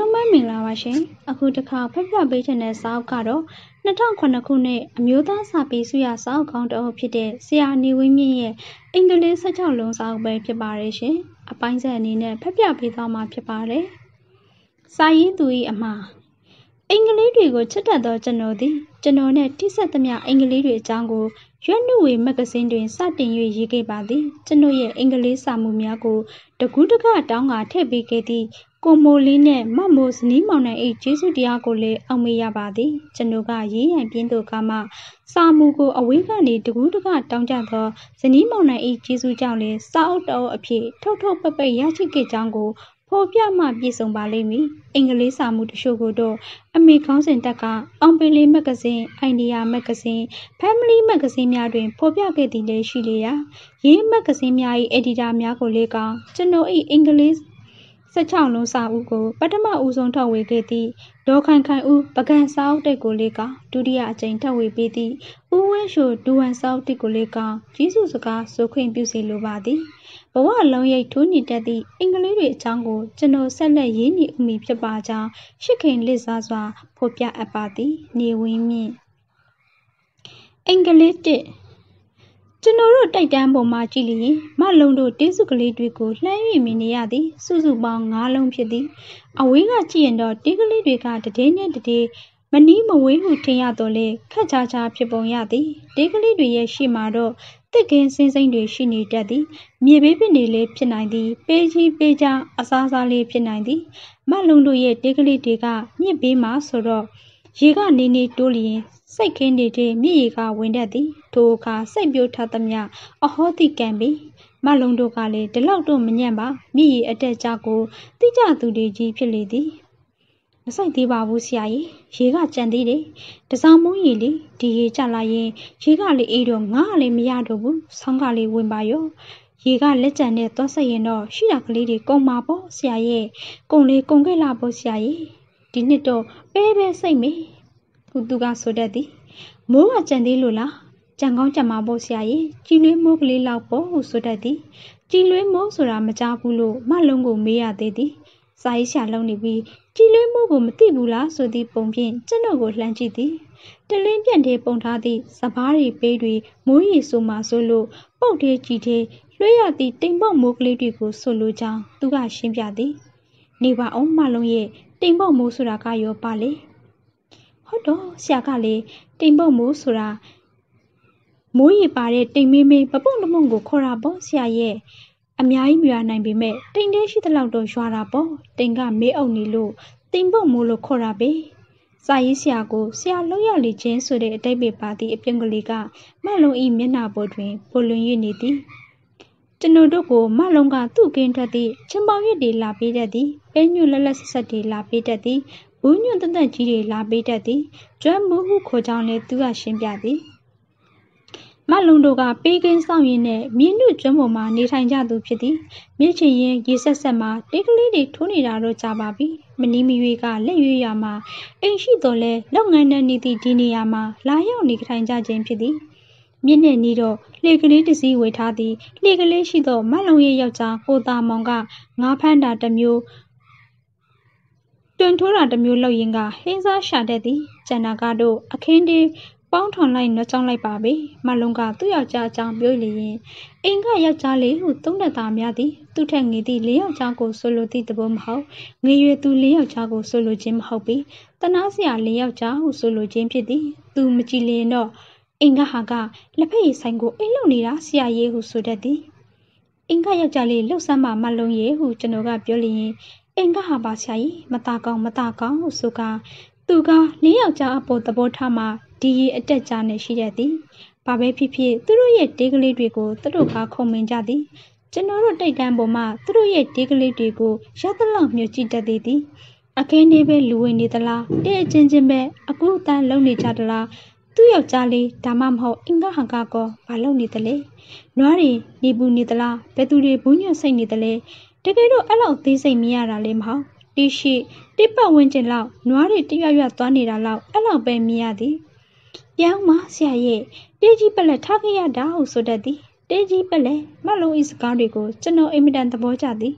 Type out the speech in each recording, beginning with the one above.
မင်္ဂလာပါရှင်အခုတစ်ခါဖက်ပြပေးခြင်းတဲ့စာအုပ်ကတော့2009ခုနှစ်အမျိုးသားစာပေစုရစာအုပ်ကောင်းတစ်အုပ်ဖြစ်တဲ့ဆရာနေဝင်းမြင့်ရဲ့အင်္ဂလိပ်16လုံးစာအုပ်ပဲဖြစ်ပါတယ်ရှင်အပိုင်းဆက်အနေနဲ့ဖက်ပြပေးသွားမှာဖြစ်ပါတယ်စာရေးသူ၏အမှားအင်္ဂလိပ်တွေကိုချစ်တတ်သောကျွန်တော်သည်ကျွန်တော်နဲ့တိဆက်သမျှအင်္ဂလိပ်တွေအကြောင်းကိုရွက်နုဝေမဂ္ဂဇင်းတွင်စတင်၍ရေးခဲ့ပါသည်ကျွန်တော်ရဲ့အင်္ဂလိပ်စာမှုများကိုတကူးတကတောင်းကထည့်ပေးခဲ့သည့်ကိုမိုလီနဲ့မမိုဇနီးမောင်နှံ၏ကျေးဇူးတရားကိုလည်းအောင်မေ့ရပါသည်ကျွန်တော်ကရေးရန်ပြင်းတို့ကမှစာမှုကိုအဝေးကနေတကူးတကတောင်းကြသောဇနီးမောင်နှံ၏ကျေးဇူးကြောင့်လည်းစာအုပ်တော်အဖြစ်ထုတ်ပပိတ်ရရှိခဲ့ကြောင်းကိုဖော်ပြမှပြည့်စုံပါလိမ့်မည်အင်္ဂလိပ်စာမှုတချို့ကိုတော့အမေခေါင်းစဉ်တက်ကအောင်ပင်လေးမဂ္ဂဇင်းအိုင်ဒီယာမဂ္ဂဇင်း Family မဂ္ဂဇင်းများတွင်ဖော်ပြခဲ့သည်လည်းရှိလေရာရေးမဂ္ဂဇင်းများ၏အက်ဒီတာများကိုလည်းကောင်းကျွန်တော်၏အင်္ဂလိပ်16လုံးစာအုပ်ကိုပထမဦးဆုံးထုတ်ဝေခဲ့သည့်ဒေါ်ခိုင်ဦးပကံစာအုပ်တိတ်ကိုလည်းကောင်းဒုတိယအကြိမ်ထုတ်ဝေပေးသည့်ဦးဝင်းရှိုဒူဝမ်စာအုပ်တိတ်ကိုလည်းကောင်းကျေးဇူးစကားဆိုခွင့်ပြုစေလိုပါသည်ဘဝလုံးရိပ်ထိုးညစ်တတ်သည့်အင်္ဂလိပ်တွေအကြောင်းကိုကျွန်တော်ဆက်လက်ရေးနေဦးမည်ဖြစ်ပါကြောင်းရှစ်ခင်လစ်စားစွာဖော်ပြအပ်ပါသည်နေဝင်းမြင့်အင်္ဂလိပ်1ကျွန်တော်တို့တိုက်တန်းပေါ်မှာကြည့်လျင်မလုံးတို့တေးစုကလေးတွေကိုလှမ်း၍မြင်နေရသည်စုစုပေါင်း9လုံးဖြစ်သည်အဝေးကကြည့်ရင်တော့တေးကလေးတွေကတည်နဲ့တည်မနီးမဝေးဟုထင်ရတော့လေခက်ချာချာဖြစ်ပုံရသည်တေးကလေးတွေရဲ့ရှေ့မှာတော့တစ်ကင်းစင်းစိမ့်တွေရှိနေတတ်သည်မြေဘေးပင်တွေလည်းဖြစ်နိုင်သည်ပေးကြီးပေးကြအစားစားလေးဖြစ်နိုင်သည်မလုံးတို့ရဲ့တေးကလေးတွေကမြစ်ဘေးမှာဆိုတော့ရေကနေနေတိုးလျင်စိတ်ခင်းနေတဲ့မြစ်ရေကဝင်တတ်သည်ထိုအခါစိတ်ပြိုထသမျှအဟောတိကံပြီမလုံးတို့ကလည်းဒီလောက်တော့မညံ့ပါမြစ်ရေအတက်ကြကိုတိကျသူတွေကြီးဖြစ်လေသည်မဆိုင်သေးပါဘူးဆရာကြီးရေကကြံသေးတယ်တစောင်းမုံရေလေဒီရေကျလာရင်ရေကလေအေးတော့ငါကလည်းမရတော့ဘူးဆောင်းကလေးဝင်ပါရောရေကလက်ကြံနဲ့သွားဆက်ရင်တော့ရှိတာကလေးတွေကုန်ပါပေါ့ဆရာရဲ့ကုန်လေကုန်ခဲ့လာပေါ့ဆရာကြီးဒီနှစ်တော့ပဲစိတ်မေခုသူကဆိုတတ်သည်မိုးကကြံသေးလို့လားကြံကောင်းကြံမှာပေါ့ဆရာကြီးကြည်လွေးမိုးကလေးလောက်ပေါ့ဟုဆိုတတ်သည်ကြည်လွေးမိုးဆိုတာမကြားဘူးလို့မလုံးကိုမေးရသေးသည်စာရေးဆရာလုံးနေပြီးကြည်လွေးမိုးကိုမသိဘူးလားဆိုသည့်ပုံဖြင့်ကျွန်တော်ကိုလှမ်းကြည့်သည်တလင်းပြန့်သေးပုံထားသည့်စပားတွေပေးတွေမိုးရီဆိုမှဆိုလို့ပုတ်သေးကြည်သေးလွှဲရသည့်တိမ်ပေါက်မိုးကလေးတွေကိုဆိုလိုကြောင်းသူကရှင်းပြသည်နေပါအောင်မလုံးရဲ့တိမ်ပေါက်မိုးဆိုတာကရောပါလေဟုတ်တော့ဆရာကလေတိမ်ပေါက်မိုးဆိုတာမိုးရေပါတဲ့တိမ်မင်းမင်းပပုံတမုံကိုခေါ်တာပေါ့ဆရာရဲ့အများကြီးမြွာနိုင်ပေမဲ့တိမ်တဲရှိတဲ့လောက်တော့ရွာတာပေါ့တိမ်ကမေးအုပ်နေလို့တိမ်ပေါက်မိုးလို့ခေါ်တာပဲစာရေးဆရာကိုဆရာလုံးရလေချင်းဆိုတဲ့အတိတ်ပဲပါသည့်အပြုံးကလေးကမလုံးဤမျက်နှာပေါ်တွင်ပိုလွင်၍နေသည်ကျွန်တော်တို့ကိုမလုံးကသူ့ကင်းထွက်သည့်ချင်းပေါင်ရစ်တွေလာပေးတတ်သည်ပဲညွန့်လက်ဆက်တွေလာပေးတတ်သည်ဘူးညွန့်တသက်ကြီးတွေလာပေးတတ်သည်ကျွမ်းမှုဟုခေါ်ကြောင်းလည်းသူကရှင်းပြသည်မလုံးတို့ကပေးကင်းဆောင်ရင်းနဲ့မြင်းတို့ကျွမ်းပေါ်မှာနေထိုင်ကြသူဖြစ်သည်မြစ်ချင်ရင်ရေဆက်မှာတေးကလေးတွေထိုးနေတာတော့ကြပါပြီမနီးမရွေကလက်ရွေးရမှာအိမ်ရှိတော်လဲလုပ်ငန်းနဲ့နေသည့်ဒီနေရာမှာလာရောက်နေထိုင်ကြခြင်းဖြစ်သည်မြင့်နဲ့နီးတော့လှေကလေးတစ်စီးဝေထားသည်လှေကလေးရှိသောမလုံးရဲ့ယောက်ျားကိုသားမောင်ကငါးဖမ်းတာတစ်မျိုးတွင်ထိုးတာတစ်မျိုးလုပ်ရင်ကဟင်းစားရှာတတ်သည်ကျန်တာကတော့အခင်းတေးပေါင်းထောင်လိုက်နှကြောင်းလိုက်ပါပဲမလုံးကသူ့ယောက်ျားအကြောင်းပြောလျင်အိမ်ကယောက်ျားလေးဟုသုံးတတ်တာများသည်သူထက်ငယ်သည့်လေးယောက်ျားကိုဆိုလိုသည့်သဘောမဟုတ်ငယ်ရွယ်သူလေးယောက်ျားကိုဆိုလိုခြင်းမဟုတ်ပေတနာစရာလေးယောက်ျားဟုဆိုလိုခြင်းဖြစ်သည်သူမကြည့်လျင်တော့အိမ်ကဟာကလက်ဖက်ရည်ဆိုင်ကိုအိမ်လုံနေတာဆရာရေးဟုဆိုတတ်သည်အိမ်ကယောက်ျားလေးလှုပ်ဆမ်းမှမလုံးရဲ့ဟုကျွန်တော်ကပြောလျင်အိမ်ကဟာပါဆရာကြီးမတာကောင်းဟုဆိုကသူကလေးယောက်ျားအပေါ်သဘောထားမှဒီရီအတက်ကြားနဲ့ရှိတတ်သည်ဘာပဲဖြစ်ဖြစ်သူတို့ရဲ့တေးကလေးတွေကိုသူတို့ကခုံမင်ကြသည်ကျွန်တော်တို့တိတ်တန်းပေါ်မှာသူတို့ရဲ့တေးကလေးတွေကိုရသလောက်မြှုပ်ကြည့်တတ်သည်အခင်းလေးပဲလူဝင်နေသလားတဲအချင်းချင်းပဲအကူအတန်းလုံနေကြသလားသူ့ယောက်ျားလေးဒါမှမဟုတ်အင်္ဂဟန်ကကောဘာလုပ်နေသလဲနွားတွေနေပူနေသလားဘယ်သူတွေဘူးညွန့်စိတ်နေသလဲတကယ်တော့အဲ့လောက်သေးစိတ်မရတာလည်းမဟုတ်တိရှိတိပတ်ဝန်းကျင်လောက်နွားတွေတရွသွားနေတာလောက်အဲ့လောက်ပဲမြင်ရသည်ပြောင်းမဆရာရဲ့တေးကြီးပလက်ထားခဲ့ရတာဟုဆိုတတ်သည်တေးကြီးပလက်မလုံးဤစကားတွေကိုကျွန်တော်အင်မတန်သဘောကျသည်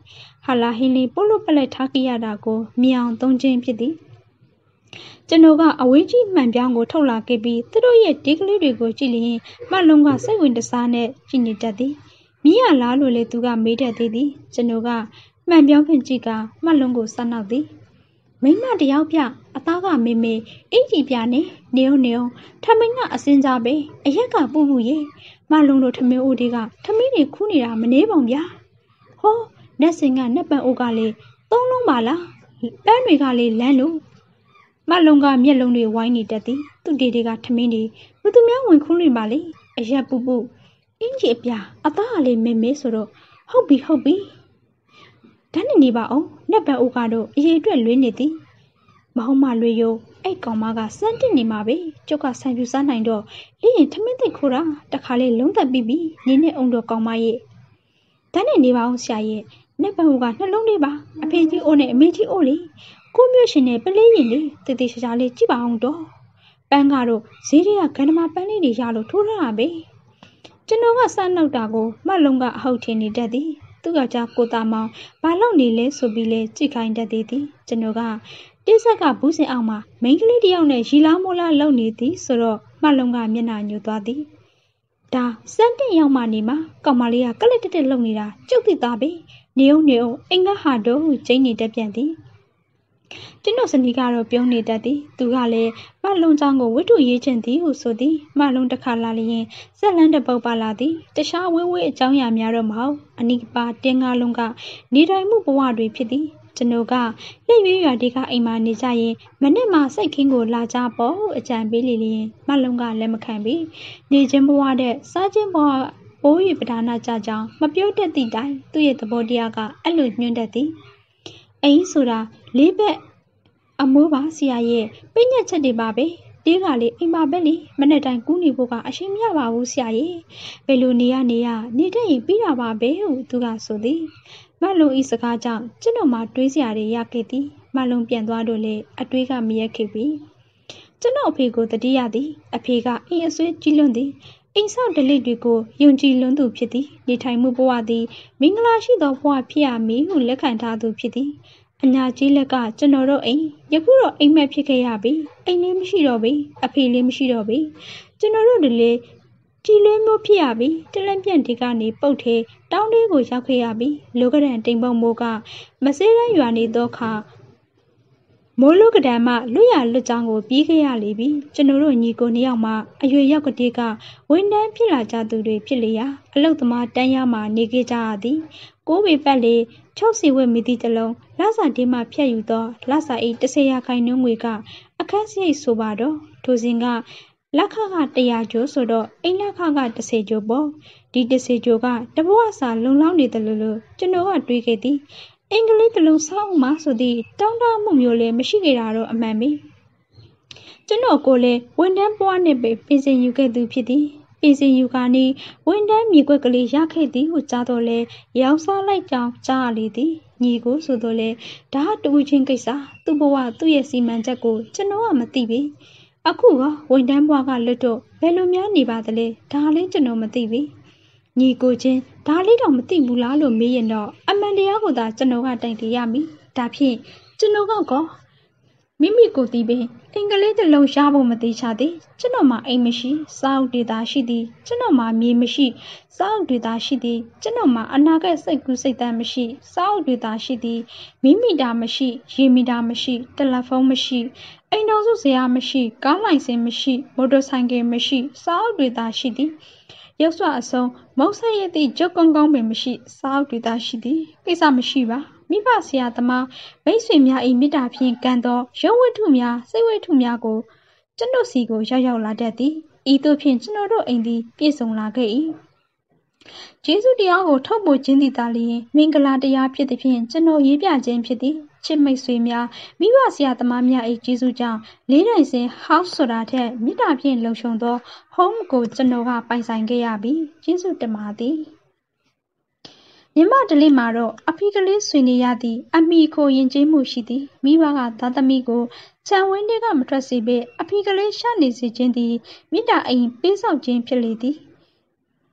ဟာလာဟင်းလေးပို့လို့ပလက်ထားကြရတာကိုမြောင်သုံးခြင်းဖြစ်သည်ကျွန်တော်ကအဝေးကြီးမှန်ပြောင်းကိုထုတ်လာခဲ့ပြီးသူတို့ရဲ့ဒီကလေးတွေကိုကြည့်လျင်မလုံးကစိတ်ဝင်တစားနဲ့ကြည့်နေတတ်သည်မိရလားလို့လေသူကမေးတတ်သေးသည်ကျွန်တော်ကမှန်ပြောင်းဖြင့်ကြည့်ကမလုံးကိုစနောက်သည်မိမတယောက်ပြအသားကမေမေအင်ကြီးပြနဲ့နေုံထမင်းကအစင်းစားပဲအရက်ကပူပူရေမလုံးတို့ထမင်းအိုတွေကထမင်းတွေခူးနေတာမနေပါဗျာဟောနတ်စင်ကနတ်ပန်အိုကလေသုံးလုံးပါလားပန်းတွေကလေလန်းလို့မလုံးကမျက်လုံးတွေဝိုင်းနေတတ်သည်သူ့တွေကထမင်းတွေဘသူများဝင်ခူးနေပါလေအရက်ပူပူအင်ကြီးအပြအသားကလေမေမေဆိုတော့ဟုတ်ပြီဓာတ်နေပါအောင်နတ်ပန်အိုကတော့အရေးအတွက်လွေးနေသည်မဟုတ်မှလွေယိုအဲ့ကောင်မကစမ်းတင်နေမှာပဲကျုပ်ကဆိုင်ပြူစားနိုင်တော့အေးရင်ထမင်းသိခိုးတာတခါလေးလုံးသက်ပြီးပြီနေနဲ့အောင်တော့ကောင်မရဲ့ဓာတ်နေပါအောင်ဆရာရဲ့နတ်ပန်အိုကနှလုံးလေးပါအဖေကြီးအိုးနဲ့အမေကြီးအိုးလေကိုမျိုးရှင်နဲ့ပလေးရင်လေတည်တည်ရှာလေးကြည့်ပါအောင်တော့ပန်းကတော့ဈေးတွေကဂန္ဓမာပန်းလေးတွေရလို့ထိုးထားတာပဲကျွန်တော်ကစနောက်တာကိုမလုံးကအဟုတ်ထင်နေတတ်သည်သူ့ယောက်ျားကိုသားမောင်ဘာလုပ်နေလဲဆိုပြီးလဲကြည့်ခိုင်းတတ်သေးသည်ကျွန်တော်ကတိဆက်ကဘူးစင်အောင်မှာမိန်းကလေးတယောက်နဲ့ရီလားမိုးလားလုပ်နေသည်ဆိုတော့မလုံးကမျက်နှာညိုသွားသည်ဒါစမ်းတင်ရောက်မှနေမှာကောင်မလေးကကလက်တက်လုပ်နေတာကျုပ်သိသားပဲနေအောင်အိမ်ကဟာတော့ကျင်းနေတတ်ပြန်သည်ကျွန်တော်စနီကတော့ပြုံးနေတတ်သည်သူကလည်းမလုံးချောင်းကိုဝတ္ထုရေးချင်သည်ဟုဆိုသည်မလုံးတစ်ခါလာလျင်ဇက်လန်းတစ်ပုတ်ပါလာသည်တခြားဝဲအကြောင်းအရာများတော့မဟုတ်အနိပါတင်းကားလုံးကနေထိုင်မှုဘဝတွေဖြစ်သည်ကျွန်တော်ကလက်ရွေးရွာဒီကအိမ်မှာနေကြရင်မနေ့မှစိတ်ခင်းကိုလာကြပေါ့အကြံပေးလျင်မလုံးကလက်မခံပြီးနေချင်းဘဝတဲ့စားချင်းဘဝဘိုးရီပဒါနာကြကြောင်းမပြောတတ်သည့်တိုင်သူ့ရဲ့သဘောတရားကအဲ့လိုညွှန်းတတ်သည်အိမ်ဆိုတာလေးဘက်အမိုးပါဆရာရဲ့ပြည့်ညက်ချက်တွေပါပဲတေးကလေးအိမ်မှာပဲလေမနေ့တိုင်းကူးနေဖို့ကအချိန်မရပါဘူးဆရာရဲ့ဘယ်လိုနေရနေတတ်ရင်ပြီးတာပါပဲဟုသူကဆိုသည်မလုံးဤစကားကြောင့်ကျွန်တော်မှတွေးစရာတွေရခဲ့သည်မလုံးပြန်သွားတော့လေအတွေးကမရက်ခဲ့ပြီကျွန်တော်အဖေကိုတတိယသည်အဖေကအိမ်အဆွေးကြီးလွန်းသည်အိမ်ဆောက်ဒလိတွေကိုယုံကြည်လွန်းသူဖြစ်သည်နေထိုင်မှုဘဝသည်မင်္ဂလာရှိသောဘဝဖြစ်ရမည်ဟုလက်ခံထားသူဖြစ်သည်အညာကြီးလက်ကကျွန်တော်တို့အိမ်ယခုတော့အိမ်မက်ဖြစ်ခဲ့ရပြီအိမ်လေးမရှိတော့ပြီအဖေလေးမရှိတော့ပြီကျွန်တော်တို့တလေကြည်လေးမျိုးဖြစ်ရပြီတလန့်ပြန့်ဒီကနေပုတ်သေးတောင်းလေးကိုရောက်ခဲ့ရပြီလောကဒန်တိမ်ပုံမိုးကမစေးရန်ရွာနေသောခါမိုးလုကဒံမှလွတ်ရလွတ်ကြောင်းကိုပြီးခဲ့ရလေပြီကျွန်တော်တို့ညီကိုနှစ်ယောက်မှအရွယ်ရောက်ကတိကဝန်တန်းဖြစ်လာကြသူတွေဖြစ်လေရာအလုတ်သမားတန်းရမှနေခဲ့ကြရသည်ကိုးပေပတ်လေ6စီဝက်မိသည့်တလုံးလစာဒီမှဖြတ်ယူသောလစာ၏10ရာခိုင်နှုန်းငွေကအခန်းစရိတ်ဆိုပါတော့ထိုစဉ်ကလက်ခက100ကျိုးဆိုတော့အိမ်လက်ခက10ကျိုးပေါ့ဒီ10ကျိုးကတဘဝစာလုံလောက်နေတယ်လို့ကျွန်တော်ကတွေးခဲ့သည်အင်္ဂလိပ်တလုံးစောင်းမှဆိုသည့်တောင်းတမှုမျိုးလည်းမရှိခဲ့တာတော့အမှန်ပဲကျွန်တော်ကိုလည်းဝန်တန်းပွားနဲ့ပဲပြင်ဆင်ယူခဲ့သူဖြစ်သည်ပြင်ဆင်ယူကနေဝန်တန်းမြေကွက်ကလေးရခဲ့သည်ဟုကြားတော့လဲရောင်းစားလိုက်ကြောင်းကြားရလေသည်ညီကိုဆိုတော့လဲဒါတူချင်းကိစ္စသူ့ဘဝသူ့ရဲ့စီမံချက်ကိုကျွန်တော်ကမသိပြီအခုကဝန်တန်းပွားကလွတ်တော့ဘယ်လိုများနေပါသလဲဒါလည်းကျွန်တော်မသိပြီညီကိုချင်းဒါလေးတော့မသိဘူးလားလို့မေးရင်တော့အမှန်တရားကိုသာကျွန်တော်ကတိုင်တည်ရမည်ဒါဖြင့်ကျွန်တော်ကောမိမိကိုသိပင်အင်္ဂလိပ်တစ်လုံးရဖို့မသေးချသည်ကျွန်တော်မှာအိမ်မရှိစောက်ဒေတာရှိသည်ကျွန်တော်မှာမြေမရှိစောက်ဒေတာရှိသည်ကျွန်တော်မှာအနာဂတ်စိတ်ကူးစိတ်တမ်းမရှိစောက်ဒေတာရှိသည်မိမိတာမရှိရေမီတာမရှိတယ်လီဖုန်းမရှိအိမ်တော်စုဇရာမရှိကားလိုင်စင်မရှိမော်တော်ဆိုင်ကယ်မရှိစောက်ဒေတာရှိသည်ရုပ်စွာအစုံမုတ်ဆက်ရသည့်ကြုတ်ကောင်းကောင်းပင်မရှိစောက်ဒေတာရှိသည်ကိစ္စမရှိပါမိဘဆရာသမားမိတ်ဆွေများ၏မေတ္တာဖြင့်ကံသောရုပ်ဝတ္ထုများစိတ်ဝတ္ထုများကိုကျွန်တို့စီကိုရောက်လာတတ်သည်ဤသို့ဖြင့်ကျွန်တော်တို့အိမ်သည်ပြည့်စုံလာခဲ့၏ကျေးဇူးတရားကိုထုတ်ပေါ်ခြင်းသည်သာလျှင်မင်္ဂလာတရားဖြစ်သည်ဖြင့်ကျွန်တော်ရေးပြခြင်းဖြစ်သည်ချစ်မိတ်ဆွေများမိဘဆရာသမားများ၏ကျေးဇူးကြောင့်လေးတိုင်စင် house ဆိုတာထက်မေတ္တာဖြင့်လုံခြုံသော home ကိုကျွန်တော်ကပိုင်ဆိုင်ခဲ့ရပြီကျေးဇူးတင်ပါသည်မြမဒလေးမှာတော့အဖေကလေးဆွေနေရသည်အမိခိုရင်ကျေးမှုရှိသည်မိဘကသားသမီးကိုခြံဝင်းတွေကမထွက်စေဘဲအဖေကလေးရှာနေစေခြင်းသည်မိတာအိမ်ပေးဆောင်ခြင်းဖြစ်လေသည်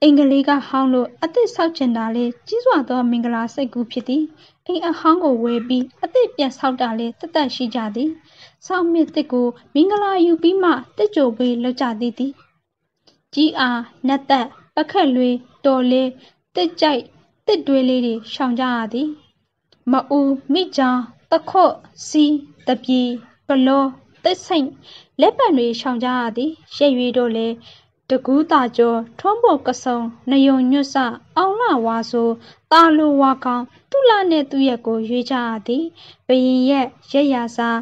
အင်္ဂလိပ်ကဟောင်းလို့အသစ်ဆောက်ချင်တာလေကြီးစွာသောမင်္ဂလာစိတ်ကူးဖြစ်သည်အိမ်အဟောင်းကိုဝယ်ပြီးအသစ်ပြန်ဆောက်တာလေတသက်ရှိကြသည်ဆောက်မြစ်တစ်ကိုမင်္ဂလာယူပြီးမှတစ်ကြိုပေးလောက်ကြသည်ကြီးအားနတ်သက်ပခက်လွေတော်လေးတစ်ကြိုက်တစ်တွေးလေးတွေရှောင်ကြရသည်မအူမိကြောင်တခွတ်စီတပြေပလောတစ်ဆိုင်လက်ပံတွေရှောင်ကြရသည်ရက်ရွေးတို့လေတကူးတာကျော်ထွန်းပေါ်ကဆုံနယုံညွတ်စအောင်လာဝါဆိုတာလိုဝါကောင်သူ့လာနဲ့သူ့ရက်ကိုရွေးကြရသည်ဘရင်ရက်ရက်ရစား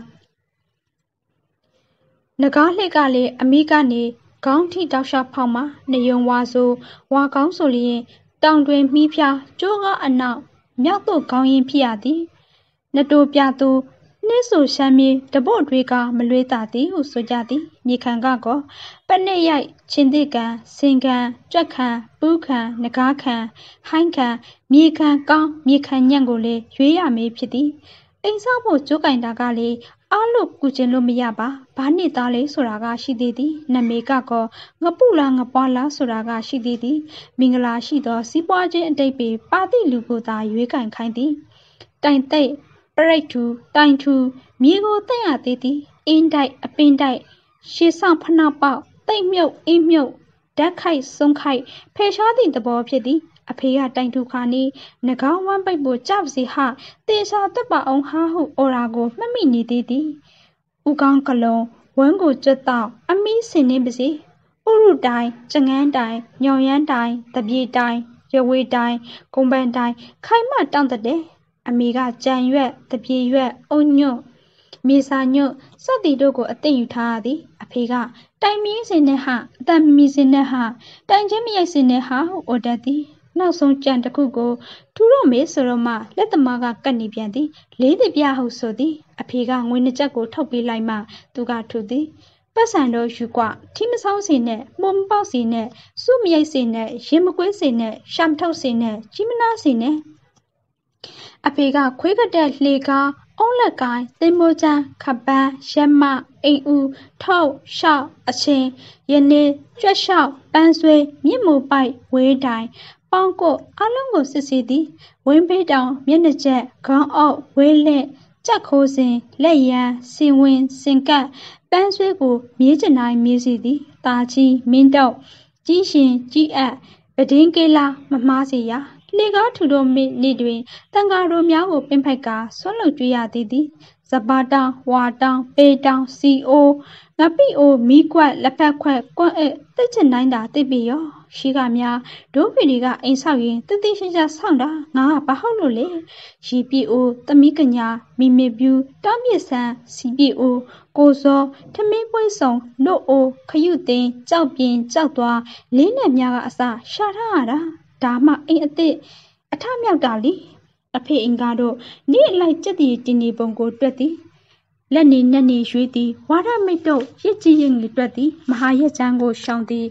နဂါးလှက်ကလေအမိကနေခေါင်းထိတောက်လျှောက်ဖောက်မှနယုံဝါဆိုဝါကောင်းဆိုလျင်တောင်တွင်မိဖျားကျိုးကားအနောက်မြောက်သို့ခေါင်းရင်ဖြစ်ရသည်နတိုပြသူနှင်းဆိုရှမ်းမြေတပုတ်တွေကမလွေးတာသည်ဟုဆိုကြသည်မြေခံကောပနဲ့ရိုက်ချင်းတိကန်စင်ကန်ကြွက်ခံပူးခံနဂါးခံဟိုင်းခံမြေခံကောင်းမြေခံညံ့ကိုလေရွေးရမေးဖြစ်သည်အိမ်ဆောက်ဖို့ကြိုးကင်တာကလေအားလို့ကူကျင်လို့မရပါဘာနှစ်သားလေးဆိုတာကရှိသေးသည်နမေကောငပုလားငပွားလားဆိုတာကရှိသေးသည်မင်္ဂလာရှိသောစီးပွားခြင်းအတိတ်ပေပါတိလူကိုသာရွေးကင်ခိုင်းသည်တိုင်သိပ်ပရိတ်ထူတိုင်ထူမြေကိုသိပ်ရသေးသည်အင်းတိုက်အပင်တိုက်ရှေးဆောင်ဖနှောက်ပေါက်သိပ်မြုပ်အင်းမြုပ်ဓာတ်ခိုက်ဆုံးခိုက်ဖယ်ရှားသည့်သဘောဖြစ်သည်အဖေကတိုင်ထူခါနေငကောင်းဝမ်းပိတ်ဖို့ကြောက်စီဟတေစာတက်ပါအောင်ဟာဟုအော်ရာကိုမှတ်မိနေသေးသည်ဥကောင်းကလုံးဝမ်းကိုကျွတ်တော့အမီးစင်နေပါစေဥရုတိုင်ကျငန်းတိုင်ညောင်ရမ်းတိုင်တပြေတိုင်ရဝေတိုင်ကုံပန်းတိုင်ခိုင်မတောင့်တဲ့အမေကကြံရွက်တပြေရွက်အုံညွတ်မေစာညွတ်စသည်တို့ကိုအသိယူထားရသည်အဖေကတိုင်မင်းစင်နဲ့ဟအတန်မီစင်နဲ့ဟတိုင်ချင်းမရိုက်စင်နဲ့ဟဟုအော်တတ်သည်နောက်ဆုံးကြံတစ်ခုကိုထူတော့မေဆိုတော့မှလက်သမားကကတ်နေပြန်သည်လေးတပြဟုဆိုသည်အဖေကငွေနှစ်ကျပ်ကိုထုတ်ပေးလိုက်မှသူကထူသည်ပတ်စံတော့ယူကွထီမဆောင်းစီနဲ့မှုံမပေါက်စီနဲ့စုမရိုက်စီနဲ့ရင်မကွေးစီနဲ့ရှာမထုတ်စီနဲ့ကြီးမနာစီနဲ့အဖေကခွေးကတဲ့လှေကားအုံးလက်ကိုင်းသင်္ဘောချမ်းခပန်းရက်မအိမ်ဦးထုတ်ရှောက်အချင်းယနေ့ကြွက်လျှောက်ပန်းဆွေးမြင့်မူပိုက်ဝေးတိုင်ပေါင်းကိုအလုံးကိုစစ်စီသည်ဝင်းပေးတောင်မျက်နှာချက်ခေါင်းအောက်ဝေးလက်ကြက်ခိုးစဉ်လက်ရန်စင်ဝင်စင်ကပ်ပန်းဆွေးကိုမြေးကျင်တိုင်းမြေးစီသည်တာချီမင်းတော့ကြီးရှင်ကြီးအပ်ပဒင်းကေလာမမှားစီရာလေကားထူတော်နေ့တွင်တန်ဃာတော်များကိုပင်ဖိုက်ကဆွမ်းလုပ်ကြွရသည်ဇဘာတောင်ဝါတောင်ပေတောင်စီအိုငပိအိုမီးကွက်လက်ဖက်ခွက်ကွန့်တစ်ချင်တိုင်းတာသိပြီရောရှိကများဒိုးဖီတွေကအိမ်ဆောက်ရင်တတိရှိချဆောင်းတာငါကဘာဟုတ်လို့လဲရီပြီအိုသမီးကညာမိမေပြူတောင်းပြဆန်းစီပြီအိုကိုစောထမင်းပွဲဆောင်လွတ်အိုခရုသိန်းကြောက်ပြင်းကြောက်သွားလေးနဲ့များကအစရှာထားရတာဒါမှအိမ်အစ်အထမြောက်တာလीအဖေအင်ကတော့နေ့အလိုက်ကြက်တီတင်းနေပုံကိုတွက်သည်လက်နေနဲ့နေရွေးသည်ဝါရမိတ်တို့ရစ်ကြီးရင်တွက်သည်မဟာရက်ချမ်းကိုရှောင်သည်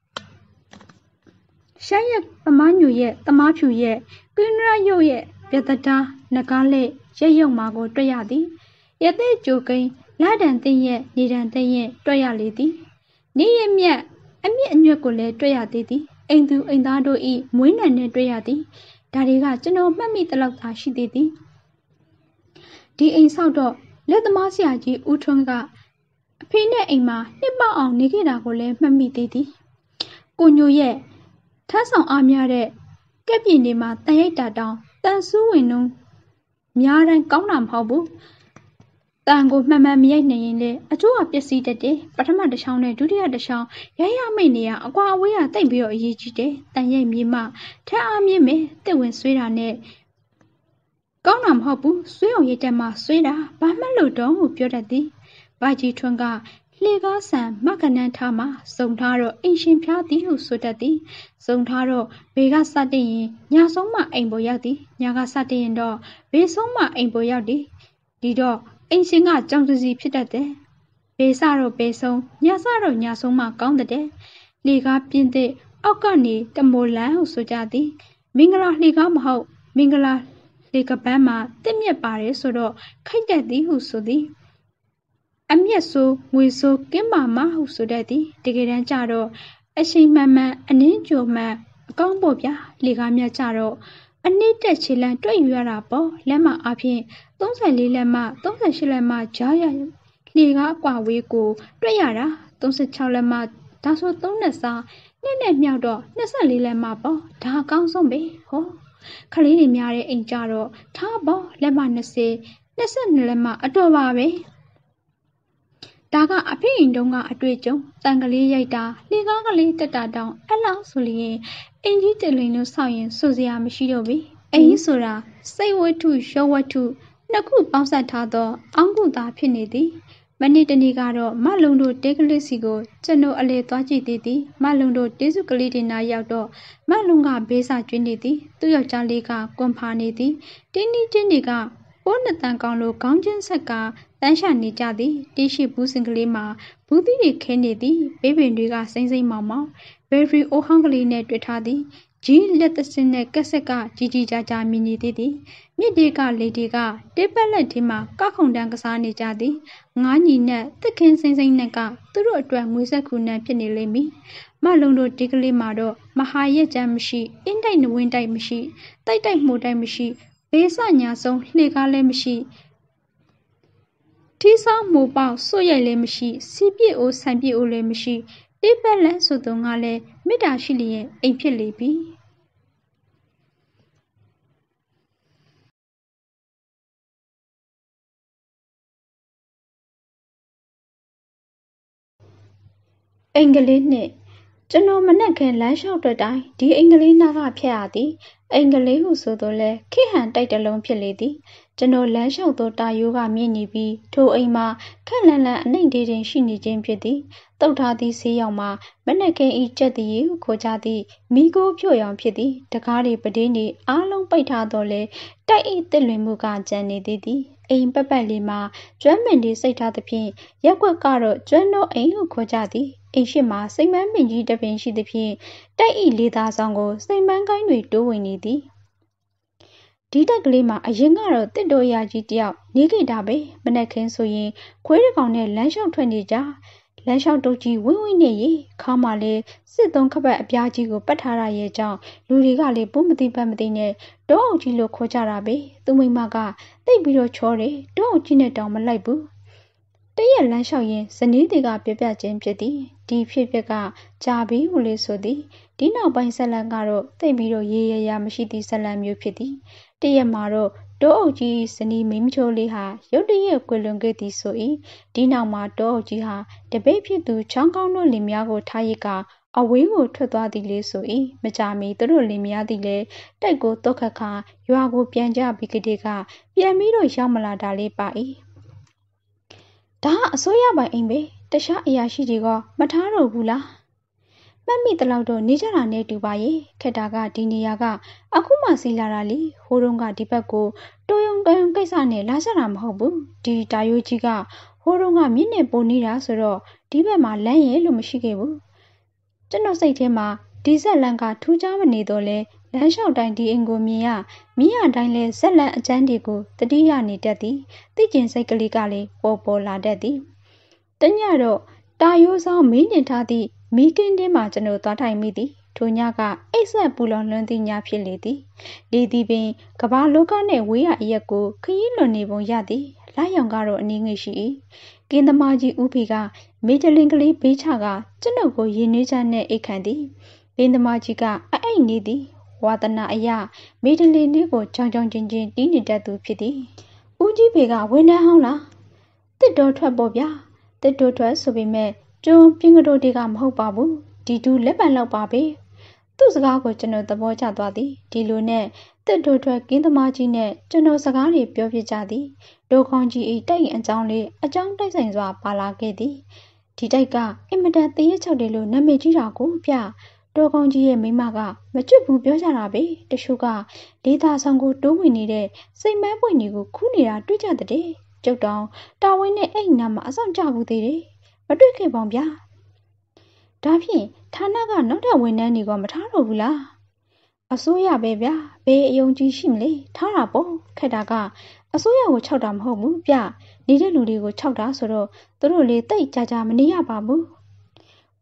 ရှမ်းရက်သမားညူရဲ့သမားဖြူရဲ့ကင်းရရုပ်ရဲ့ပြတတာနဂါးလက်ရက်ရုံမာကိုတွက်ရသည်ရတဲ့ကြိုကိန်းလာတန်သိရဲ့နေတန်သိရဲ့တွက်ရလေသည်နေရမြတ်အမြင့်အညွတ်ကိုလည်းတွက်ရသေးသည်အိမ်သူအိမ်သားတို့ဤမွေးနံနဲ့တွက်ရသည်ဒါတွေကကျွန်တော်မှတ်မိသလောက်သာရှိသေးသည်ဒီအိမ်ဆောက်တော့လက်သမားဆရာကြီးဦးထွန်းကအဖေနဲ့အိမ်မှာနှစ်ပေါအောင်နေခဲ့တာကိုလည်းမှတ်မိသေးသည်ကိုညိုရဲ့ထမ်းဆောင်အားများတဲ့ကက်ပြင်တွေမှာတန်ရိုက်တာတောင်တန်ဆူးဝင်နှုံးများတိုင်းကောင်းတာမဟုတ်ဘူးတန်ကိုမှန်မှန်မရိုက်နိုင်ရင်လေအကျိုးကပျက်စီးတတ်တယ်ပထမတစ်ချောင်းနဲ့ဒုတိယတစ်ချောင်းရရမိတ်နေရအကွာအဝေးကတိတ်ပြီးတော့အရေးကြီးတယ်တန်ရိုက်မြေမှထမ်းအားမြင့်မယ်တက်ဝင်ဆွေးတာနဲ့ကောင်းတာမဟုတ်ဘူးဆွေးအောင်ရိတ်တက်မှဆွေးတာဘာမှလို့တော့ဟုပြောတတ်သည်ဗိုက်ကြီးထွန်းကလှေကားဆန်မကနန်းထားမှစုံထားတော့အင်ရှင်ဖျားသည်ဟုဆိုတတ်သည်စုံထားတော့ဘေကစတင်ရင်ညဆုံးမှအိမ်ပေါ်ရောက်သည်ညကစတင်ရင်တော့ဘေဆုံးမှအိမ်ပေါ်ရောက်သည်ဒီတော့အိမ်ရှင်ကကြောင်စီဖြစ်တတ်တယ်ဘေစတော့ဘေဆုံးညစတော့ညဆုံးမှကောင်းတဲ့လှေကားပြင်းတဲ့အောက်ကနေတမိုလန်ဟုဆိုကြသည်မင်္ဂလာလှေကားမဟုတ်မင်္ဂလာလေကပန်းမှာတစ်မြက်ပါတယ်ဆိုတော့ခိုက်တတ်သည်ဟုဆိုသည်အမျက်ဆိုးငွေဆိုးကင်းပါမဟုဆိုတတ်သည်တကယ်တမ်းကျတော့အရှိန်မှန်မှန်အနည်းကြိုမှန်အကောင်းပေါ့ဗျာလေကားမြတ်ကြတော့အနည်းတက်ချီလန်တွက်ယူရတာပေါ့လက်မအဖြစ်34လက်မ38လက်မကြားရလေကားအကွာဝေးကိုတွက်ရတာ36လက်မဒါဆို3နဲ့စားနဲ့မြောက်တော့24လက်မပေါ့ဒါအကောင်းဆုံးပဲဟောခလေးတွေများတဲ့အိမ်ကြတော့ထားပေါ့လက်မ20 22လက်မအတော်ပါပဲဒါကအဖေအိမ်တုံးကအတွေ့အကြုံတန်ကလေးရိုက်တာလေကားကလေးတက်တာတောင်အဲ့လောက်ဆိုလျင်အင်ကြီးတလိန်လို့ဆောက်ရင်ဆိုစရာမရှိတော့ဘူးအင်းဆိုတာစိတ်ဝတ္ထုရောဝတ္ထုနှစ်ခုပေါင်းစပ်ထားသောအောင်းကုသားဖြစ်နေသည်မနေ့တနေ့ကတော့မလုံတို့တေးကလေးစီကိုကျွန်တော်အလေသွားကြည့်သေးသည်မလုံတို့တေးစုကလေးတင်နာရောက်တော့မလုံကဘေးစာကျွင်းနေသည်သူ့ယောက်ျားလေးကကွန်ဖာနေသည်တင်းနီးချင်းတွေကပိုးနှစ်တန်ကောင်လိုခေါင်းချင်းဆက်ကတန်းရှာနေကြသည်တီးရှိဘူးစင်ကလေးမှာဘူးသီးတွေခဲနေသည်ဘေးပင်တွေကစိမ့်စိမ့်မောင်မောင်ဘယ်ဖရီအိုဟောင်းကလေးနဲ့တွေ့ထားသည်ကြီးလက်သစင်းနဲ့ကက်ဆက်ကကြီးကြီးကြာကြာမြင်နေသေးသည်မြစ်တွေကလေတွေကတေးပက်လက်ထဲမှာကောက်ခုံတန်းကစားနေကြသည်ငါးညီနဲ့တစ်ခင်စိမ့်စိမ့်နဲ့ကသူတို့အတွက်ငွေဆက်ခုနဲ့ဖြစ်နေလိမ့်မည်မလုံတို့ဒီကလေးမှာတော့မဟာရက်ချမ်းမရှိအင်းတိုက်နဝင်းတိုက်မရှိတိုက်တိုက်မှုတိုက်မရှိဘေးစညာဆုံးလှေကားလည်းမရှိထီးဆောင်မိုးပေါက်ဆွရိုက်လည်းမရှိစီပြစ်အိုးဆိုင်ပြစ်အိုးလည်းမရှိတေးပက်လက်ဆိုတော့ငါလည်းမေတ္တာရှိလျင်အိမ်ဖြစ်လေပြီအင်္ဂလိပ်နဲ့ကျွန်တော်မနဲ့ခင်လမ်းလျှောက်တဲ့တိုင်းဒီအင်္ဂလိပ်နာကဖျက်ရသည်အင်္ဂလိပ်ဟုဆိုတော့လဲခိဟန်တိုက်တလုံးဖြစ်လေသည်ကျွန်တော်လမ်းလျှောက်သောတာယိုးကမြင့်နေပြီးထိုအိမ်မှာခက်လန်လန်အနှိမ့်ဒေးတင်ရှိနေခြင်းဖြစ်သည်တုတ်ထားသည့်ဆေးရောင်မှာမနဲ့ခင်ဤကျက်သည်ဟုခေါ်ကြသည်မိကိုဖြို့ရောင်ဖြစ်သည်တကားတွေပတင်းတွေအားလုံးပိတ်ထားတော့လဲတိုက်ဤတစ်လွင်မှုကကြံနေသေးသည်အိမ်ပတ်ပတ်လေးမှာကျွမ်းမင်တွေစိတ်ထားသဖြင့်ရက်ွက်ကတော့ကျွမ်းတော့အိမ်ဟုခေါ်ကြသည်အိမ်ရှိမှာစိတ်မန်းမင်ကြီးတပင်ရှိသဖြင့်တိုက်ဤလေးသားဆောင်ကိုစိတ်မန်းကိုင်းတွေတိုးဝင်နေသည်ဒီတက်ကလေးမှာအရင်ကတော့တစ်တော်ရာကြီးတယောက်နေခဲ့တာပဲမနက်ခင်းဆိုရင်ခွေးတကောင်နဲ့လမ်းလျှောက်ထွက်နေကြလမ်းလျှောက်တုတ်ကြီးဝင်းဝင်းနဲ့ရေခါမှလည်းစစ်သုံးခပတ်အပြားကြီးကိုပတ်ထားရရဲ့ကြောင့်လူတွေကလည်းပုံမသိပတ်မသိနဲ့တောအုပ်ကြီးလို့ခေါ်ကြတာပဲသူမိမကတိတ်ပြီးတော့ချောတယ်တောအုပ်ကြီးနဲ့တောင်မလိုက်ဘူးတရက်လမ်းလျှောက်ရင်ဇနီးတွေကပြပြချင်းဖြစ်သည်ဒီဖြစ်ပျက်ကကြာပြီဟုလေဆိုသည်ဒီနောက်ပိုင်းဇလန်ကတော့တိတ်ပြီးတော့ရေရရမရှိသည့်ဇလန်မျိုးဖြစ်သည်တရက်မှာတော့တောအုပ်ကြီးဇနီးမိမချိုးလေးဟာရုတ်တရက်ကွယ်လွန်ခဲ့သည်ဆို၏ဒီနောက်မှာတောအုပ်ကြီးဟာတပိတ်ဖြစ်သူချောင်းကောင်းတို့လင်များကိုထားရစ်ကအဝေးကိုထွက်သွားသည်လေဆို၏မကြမီသူတို့လင်များသည်လည်းတိုက်ကိုတော့ခတ်ခါရွာကိုပြန်ကြပြီးကလေးကပြန်ပြီးတော့ရောက်မလာတာလေးပါ၏ဒါအစိုးရပိုင်အိမ်ပဲတခြားအရာရှိတွေကမထားတော့ဘူးလားမှတ်မိတလောက်တော့နေကြတာနဲ့တူပါရဲ့ခက်တာကဒီနေရာကအခုမှစီလာတာလေဟိုတုန်းကဒီဘက်ကိုတိုးယုံကံကိစ္စနဲ့လာကြတာမဟုတ်ဘူးဒီတာယိုးကြီးကဟိုတုန်းကမြင့်နဲ့ပိုနေတာဆိုတော့ဒီဘက်မှာလမ်းရဲလို့မရှိခဲ့ဘူးကျွန်တော်စိတ်ထဲမှာဒီဇက်လန်ကထူးခြားမနေတော့လဲလမ်းလျှောက်တိုင်းဒီအင်ကိုမြင်ရတိုင်းလဲဇက်လန်အကျန်းတွေကိုတတိယနေတတ်သည်သိကျင်စိတ်ကလေးကလည်းပေါ်လာတတ်သည်တညတော့တာယိုးဆောင်မင်းညင်ထားသည့်မီးကင်းတင်းမှာကျွန်တော်သွားထိုင်မိသည်ထိုညကအိတ်ဆက်ပူလောင်လွန်းသည့်ညဖြစ်လေသည်လေသည်ပင်ကဘာလောကနှင့်ဝေးရအရက်ကိုခရီးလွန်နေပုံရသည်လာရောင်ကတော့အနည်းငယ်ရှိ၏ကင်းသမားကြီးဦးဖေကမေဂျလင်ကလေးဘေးချကကျွန်ုပ်ကိုရင်နှွေးချနဲ့အိတ်ခံသည်ကင်းသမားကြီးကအိတ်နေသည်ဝါသနာအယမေဂျလင်လေးကိုချောင်းချောင်းချင်းချင်းတီးနေတတ်သူဖြစ်သည်ဦးကြီးဖေကဝန်ထမ်းဟောင်းလားတစ်တော်ထွက်ပေါ့ဗျာတစ်တော်ထွက်ဆိုပေမဲ့ကျွန်းပြင်းကတိုတွေကမဟုတ်ပါဘူးဒီတူလက်ပံလောက်ပါပဲသူ့စကားကိုကျွန်တော်သဘောကျသွားသည်ဒီလိုနဲ့တစ်တော်ထွက်ကင်းသမားကြီးနဲ့ကျွန်တော်စကားတွေပြောပြကြသည်ဒိုခေါင်ကြီးဤတိုက်အကြောင်းလေးအကြောင်းတိုက်ဆိုင်စွာပါလာခဲ့သည်ဒီတိုက်ကအင်မတန်တရက်ချောက်တယ်လို့နာမည်ကြီးတာကိုပြဒိုခေါင်ကြီးရဲ့မိမကမကျွတ်ဘူးပြောကြတာပဲတချို့ကဒေတာဆောင်ကိုတိုးဝင်နေတဲ့စိတ်မန်းပွင့်တွေကိုခူးနေတာတွေ့ကြတဲ့ကျုပ်တောင်တာဝင်းနဲ့အိမ်နာမှာအဆောင်ကြဘူးသေးတယ်မတွေ့ခဲ့ပါဗျာဒါဖြင့်ဌာနကနောက်ထပ်ဝန်ထမ်းတွေကမထားတော့ဘူးလားအစိုးရပဲဗျာဘယ်အယုံကြည်ရှိမလဲထားတာပေါ့ခက်တာကအစိုးရကိုခြောက်တာမဟုတ်ဘူးဗျနေတဲ့လူတွေကိုခြောက်တာဆိုတော့သူတို့လေတိတ်ကြကြမနေရပါဘူး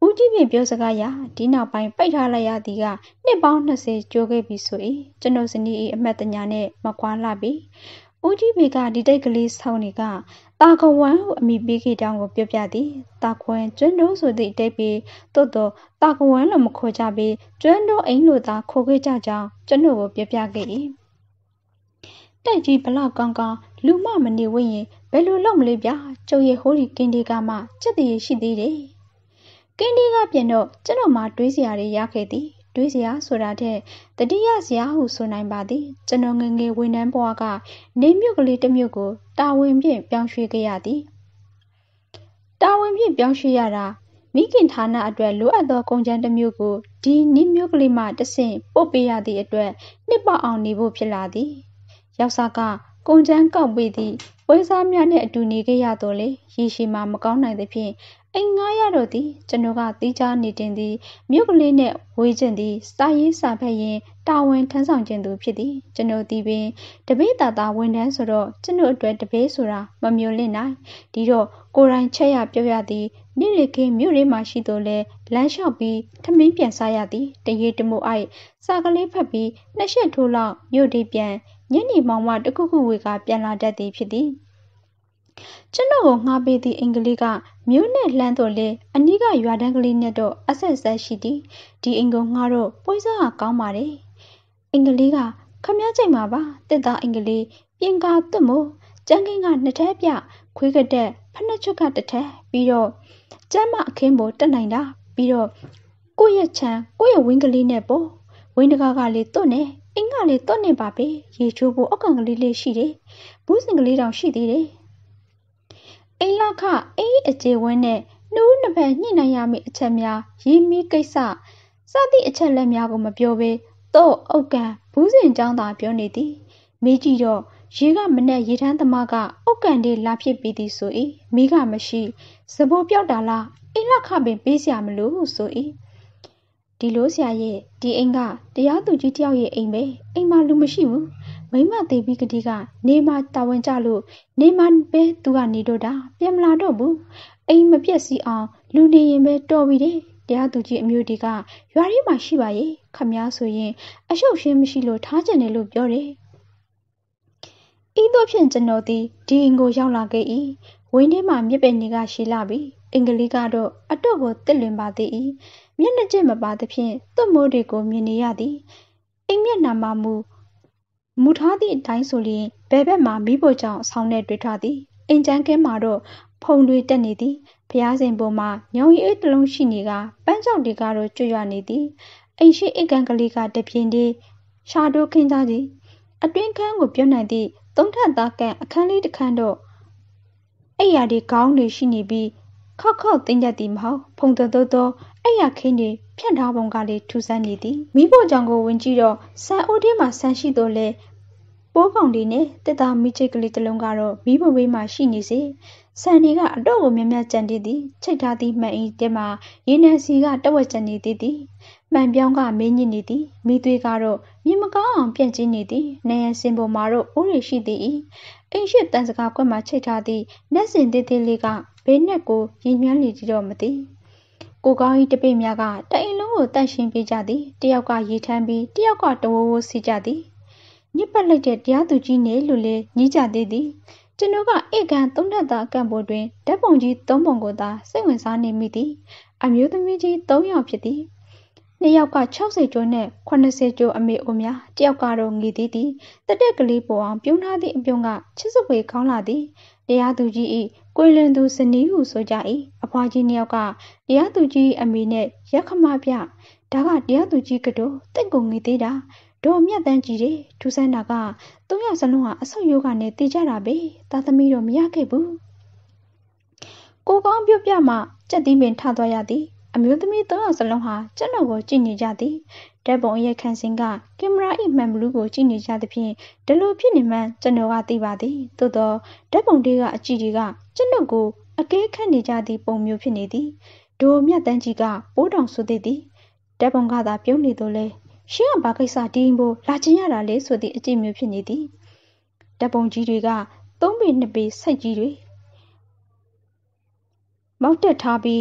ဦးကြီးပြင်ပြောစကားရဒီနောက်ပိုင်းပိတ်ထားလိုက်ရသည်ကနှစ်ပေါင်း20ကျော်ခဲ့ပြီဆို၏ကျွန်ုပ်ဇနီး၏အမတ်တညာနဲ့မကွာလှပြီဦးကြီးပေကဒီတိတ်ကလေးဆောင်းနေကတာကဝမ်ဟုအမိပေးခဲ့ကြောင်းကိုပြောပြသည်တာခွင်ကျွန်းတို့ဆိုသည့်အတိတ်ပေသို့တော့တာကဝမ်လို့မခေါ်ကြပေကျွန်းတို့အိမ်လို့သာခေါ်ခဲ့ကြကြောင်းကျွန်ုပ်ကိုပြောပြခဲ့၏တိုက်ကြီးဘလောက်ကောင်းကောင်းလူမမနေဝင့်ရင်ဘယ်လိုလုပ်မလဲဗျာကျုပ်ရဲ့ဟိုးဒီကင်းဒီကမှစက်တည်းရှိသေးတယ်ကင်းဒီကပြင်တော့ကျွန်တော်မှတွေးစရာတွေရခဲ့သည်တွေးစရာဆိုတာတဲ့တတိယစရာဟုဆိုနိုင်ပါသည်ကျွန်တော်ငငယ်ဝန်ထမ်းဘဝကနေမြို့ကလေးတစ်မြို့ကိုတာဝန်ဖြင့်ပြောင်းရွှေ့ခဲ့ရသည်တာဝန်ဖြင့်ပြောင်းရွှေ့ရတာမိခင်ဌာနအတွက်လိုအပ်သောကုန်ကျန်းတစ်မျိုးကိုဒီနိမြို့ကလေးမှတဆင့်ပို့ပေးရသည့်အတွက်နှစ်ပေါအောင်နေဖို့ဖြစ်လာသည်ရောက်စားကကုန်ကျန်းကောက်ပေးသည့်ပွဲစားများနှင့်အတူနေခဲ့ရတော့လေရေရှည်မှာမကောင်းနိုင်သဖြင့်အိမ်ငားရတော့သည်ကျွန်တော်ကတီးခြားနေတင်သည်မြို့ကလေးနှင့်ဝေးခြင်းသည်စာရေးစာဖတ်ရင်တာဝန်ထမ်းဆောင်ခြင်းသူဖြစ်သည်ကျွန်တော်ဒီပင်တပည့်တာဝန်ထမ်းဆိုတော့ကျွန်တော်အတွက်တပည့်ဆိုတာမမျိုးလင့်နိုင်ဒီတော့ကိုယ်တိုင်ချက်ရပြောရသည်နေ့လေခင်းမြို့လေးမှာရှိတော့လေလမ်းလျှောက်ပြီးထမင်းပြန်စားရသည်တရေတမို့အိုက်စာကလေးဖတ်ပြီးနှစ်ချက်ထိုးလောက်မြို့ဒီပြန်ညနေမောင်မှတခုခုဝေကပြန်လာတတ်သည်ဖြစ်သည်ကျွန်တော်ကိုငှားပေးသည့်အင်္ဂလိပ်ကမြို့နဲ့လှမ်းတော့လေအနီးကရွာတန်းကလေးနဲ့တော့အဆက်ဆက်ရှိသည်ဒီအင်္ဂုံငှားတော့ပွဲစားကကောင်းပါတယ်အင်္ဂလိပ်ကခမည်းချိန်မှာပါတက်သားအင်္ဂလိပ်ပြင်ကာသွတ်မို့ကျန်းကင်းကနှစ်ထပ်ပြခွေးကတက်ဖနှက်ချွတ်ကတစ်ထပ်ပြီးတော့ကျမ်းမအခင်းပေါ်တက်နိုင်တာပြီးတော့ကိုယ့်ရဲ့ချမ်းကိုယ့်ရဲ့ဝင်းကလေးနဲ့ပေါ့ဝင်းတကားကလေးတွတ်နေအင်းကလေးတွတ်နေပါပဲရေချိုးဖို့အောက်ကံကလေးလေးရှိတယ်ဘူးစင်ကလေးတောင်ရှိသေးတယ်အိမ်လခအေးအကျေဝန်းနဲ့နှူးနှစ်ဖက်ညှိနှိုင်းရမည့်အချက်များရေမီးကိစ္စစသည့်အချက်လက်များကိုမပြောဘဲတော့အုတ်ကန်ဘူးစင်ចောင်းသာပြောနေသည်မိကြည့်တော့ရေကမနဲ့ရေထမ်းသမားကအုတ်ကန်လေးလာဖြစ်ပြီးသည်ဆို၏မိကမရှိစဘိုးပြောက်တာလားအိမ်လခပင်ပေးစရာမလိုဆို၏ဒီလိုဆရာရဲ့ဒီအိမ်ကတရားသူကြီးတယောက်ရဲ့အိမ်ပဲအိမ်မှာလူမရှိဘူးမိမသေးပြီးကတိကနေမှာတာဝန်ကြလို့နေမှာပဲသူကနေတော့တာပြန်မလာတော့ဘူးအိမ်မပြက်စီအောင်လူနေရင်ပဲတော်ပြီတဲ့တရားသူကြီးအမျိုးဒီကရွာလေးမှာရှိပါရဲ့ခမည်းဆိုရင်အရှုပ်ရှင်းမရှိလို့ထားကျင်တယ်လို့ပြောတယ်ဤသို့ဖြင့်ကျွန်တော်သည်ဒီအိမ်ကိုရောက်လာခဲ့၏ဝင်းထဲမှာမြစ်ပင်တွေကရှိလာပြီအင်္ဂလိပ်ကတော့အတော့ကိုတစ်လွင်ပါသေး၏မျက်နှာကျက်မပါသဖြင့်သွတ်မိုးတွေကိုမြင်နေရသည်အိမ်မျက်နှာမှာမူထားသည့်အတိုင်းဆိုလျင်ဘယ်ဘက်မှမိဖို့ကြောင့်အဆောင်နဲ့တွေ့ထားသည်အိမ်ကျန်းကဲမှာတော့ဖုံတွေတက်နေသည်ဖျားစင်ပေါ်မှာညောင်ရီအိတ်တစ်လုံးရှိနေကပန်းကြောက်တွေကတော့ကျွတ်ရွနေသည်အိမ်ရှိအိတ်ကန်ကလေးကတပြင်းတည်းရှာတိုးခင်းသားသည်အတွင်းခန်းကိုပြောနိုင်သည့်သုံးထပ်သားကန်အခန်းလေးတစ်ခန်းတော့အိယာတွေခေါင်းတွေရှိနေပြီးခောက်ခောက်တင်းတတ်သည်မဟုတ်ဖုံတော်အိယာခင်းတွေဖြန့်ထားပုံကလေးထူဆန်းနေသည်မိဖို့ကြောင့်ကိုဝင်ကြည့်တော့ဆန်အိုးထဲမှာဆန်ရှိတော့လေပိုးကောင်တွေနဲ့တက်သားမိချိတ်ကလေးတစ်လုံးကတော့မိဘဝေးမှာရှိနေစေဆန်တွေကအတော့ကိုမြမြကြံတည်သည်ချိတ်ထားသည့်မှန်အိတဲမှာရေနံစီကတဝက်ကြံနေသေးသည်မှန်ပြောင်းကမင်းညစ်နေသည်မိသွေးကတော့မြင်မကောင်းအောင်ပြန့်ကျင်းနေသည်နေရစင်ပေါ်မှာတော့အိုးရရှိသည်အိမ်ရှိတန်စကားကွက်မှာချိတ်ထားသည့်နက်စင်သေးသေးလေးကဘေးနဲ့ကိုရင်မြန်းနေကြတော့မသိကိုကောင်းကြီးတပိတ်များကတအိမ်လုံးကိုတန့်ရှင်းပေးကြသည်တယောက်ကရေထမ်းပြီးတယောက်ကတဝိုးဝိုးစီကြသည်ညစ်ပတ်လိုက်တဲ့တရားသူကြီးနဲ့လူလေးညီးကြသေးသည်ကျွန်တော်ကဧကန်သုံးထပ်သားကံပေါ်တွင်ဓာတ်ပုံကြီး၃ပုံကိုသာစိတ်ဝင်စားနေမိသည်အမျိုးသမီးကြီး၃ယောက်ဖြစ်သည်နှစ်ယောက်က60ကျော်နဲ့80ကျော်အမေအိုများတယောက်ကတော့ငေသေးသည်တက်တက်ကလေးပေါ်အောင်ပြုံးထားသည့်အပြုံးကချစ်စပွေခေါင်းလာသည်တရားသူကြီး၏ကိုယ်လင်သူဇနီးဟုဆိုကြ၏အဖွားကြီးနှစ်ယောက်ကတရားသူကြီးအမေနဲ့ရက်ခမပြဒါကတရားသူကြီးကတော့တိတ်ကုန်ငေသေးတာဒေါ်မြတ်တန်းကြီးတယ်ထူးဆန်းတာက၃ယောက်စလုံးကအဆုတ်ယောဂနဲ့တည်ကြတာပဲသားသမီးတော့မရခဲ့ဘူးကိုကောင်းပြုတ်ပြမှကြက်သီးပင်ထသွားရသည်အမျိုးသမီး၃ယောက်စလုံးဟာကျွန်တော်ကိုကြည့်နေကြသည်ဓာတ်ပုံရိုက်ခန့်စင်ကကင်မရာ၏မှန်ဘလူးကိုကြည့်နေကြသဖြင့်ဒီလိုဖြစ်နေမှန်းကျွန်တော်ကသိပါသည်သို့သောဓာတ်ပုံတွေကအကြည့်တွေကကျွန်တော်ကိုအကဲခတ်နေကြသည့်ပုံမျိုးဖြစ်နေသည်ဒိုမြတ်တန်းကြီးကပိုးတောင်ဆိုသည်ဓာတ်ပုံကသာပြုံးနေတော့လဲရှင်းကဘာကိစ္စဒီရင်ဖို့လာချင်ရတာလေဆိုသည့်အကြည့်မျိုးဖြစ်နေသည်ဓာတ်ပုံကြီးတွေက3ပေ2ပေစိုက်ကြီးတွေမောက်တက်ထားပြီးမ